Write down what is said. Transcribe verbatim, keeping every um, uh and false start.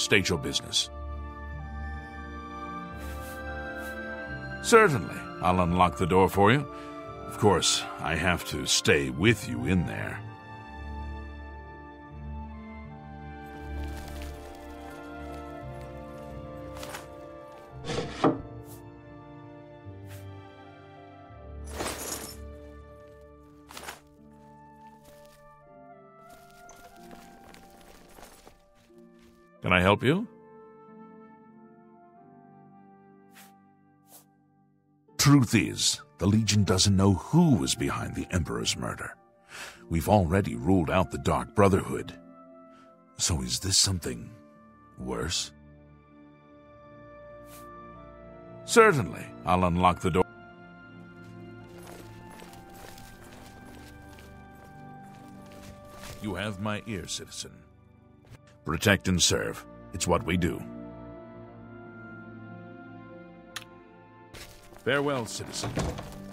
state your business. Certainly. I'll unlock the door for you. Of course, I have to stay with you in there. Can I help you? Truth is, the Legion doesn't know who was behind the Emperor's murder. We've already ruled out the Dark Brotherhood. So is this something worse? Certainly. I'll unlock the door. You have my ear, citizen. Protect and serve. It's what we do. Farewell, citizen.